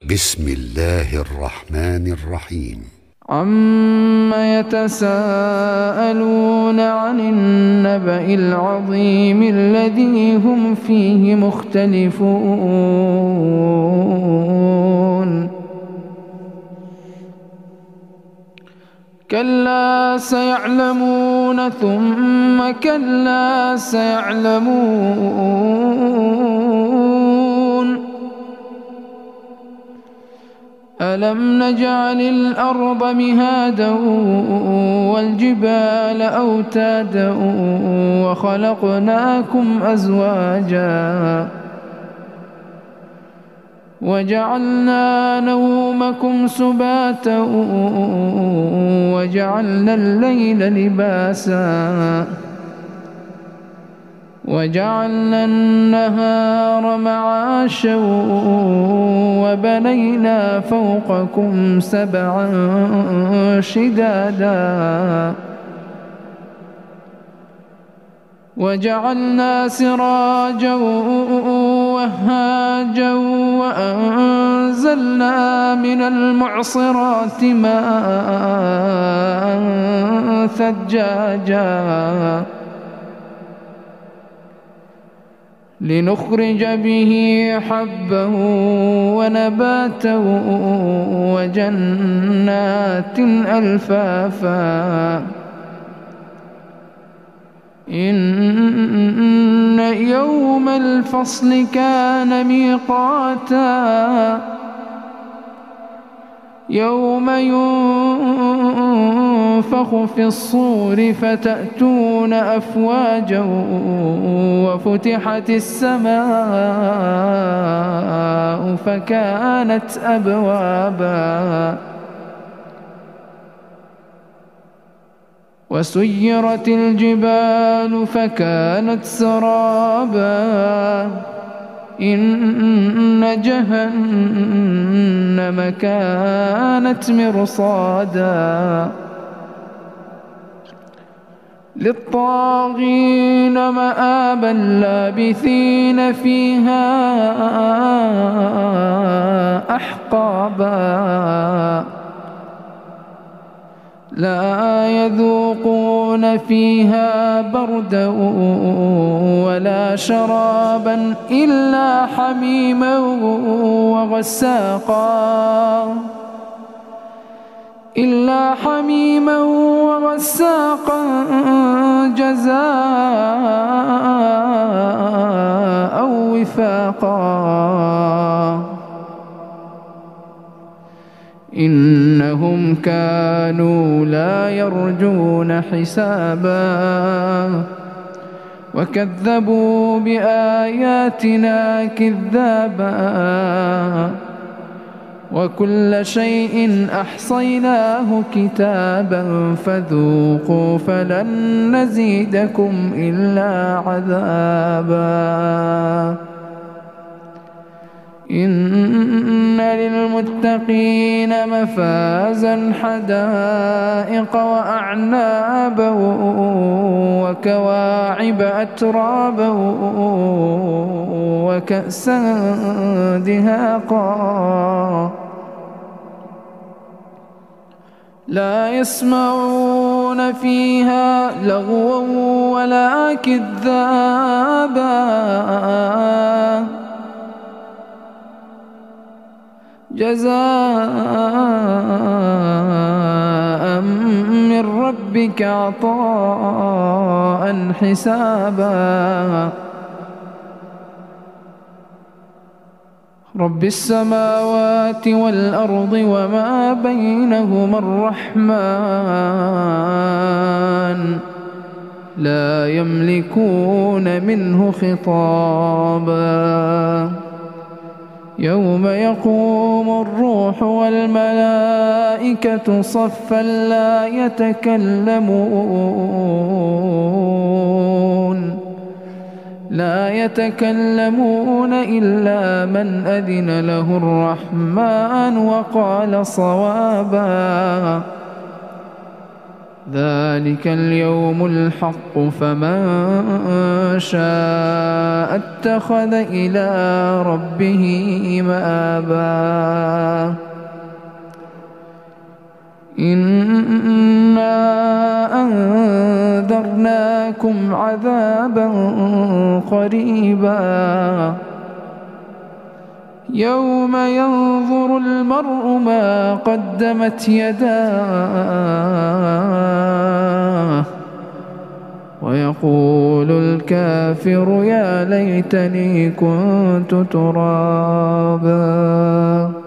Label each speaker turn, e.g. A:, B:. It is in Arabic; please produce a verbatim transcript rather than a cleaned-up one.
A: بسم الله الرحمن الرحيم.
B: عم يتساءلون عن النبأ العظيم الذي هم فيه مختلفون كلا سيعلمون ثم كلا سيعلمون ألم نجعل الأرض مهادا والجبال أوتادا وخلقناكم أزواجا وجعلنا نومكم سباتا وجعلنا الليل لباسا وجعلنا النهار معاشا وبنينا فوقكم سبعا شدادا وجعلنا سراجا وهاجا وأنزلنا من المعصرات ماء ثجاجا لنخرج به حبا ونباتا وجنات ألفافا إن يوم الفصل كان ميقاتا يوم ينفخ في الصور فتأتون أفواجا وفتحت السماء فكانت أبوابا وسيرت الجبال فكانت سرابا إن جهنم كانت مرصادا للطاغين مآبا لابثين فيها أحقابا لا يذوقون فيها بردا ولا شرابا إلا حميما وغساقا إلا حميما وغساقا جزاء وفاقا إنهم كانوا لا يرجون حسابا وكذبوا بآياتنا كذابا وكل شيء أحصيناه كتابا فذوقوا فلن نزيدكم إلا عذابا إن للمتقين مفازا حدائق وأعنابا وكواعب أترابا وكأسا دهاقا لا يسمعون فيها لغوا ولا كذابا جزاء من ربك عطاء حسابا رب السماوات والأرض وما بينهما الرحمن لا يملكون منه خطابا يوم يقوم الروح والملائكة صفا لا يتكلمون لا يتكلمون إلا من أذن له الرحمن وقال صوابا ذلك اليوم الحق فمن شاء اتخذ إلى ربه مآبا إنا أنذرناكم عذابا قريبا يوم ينظر المرء ما قدمت يداه ويقول الكافر يا ليتني كنت ترابا.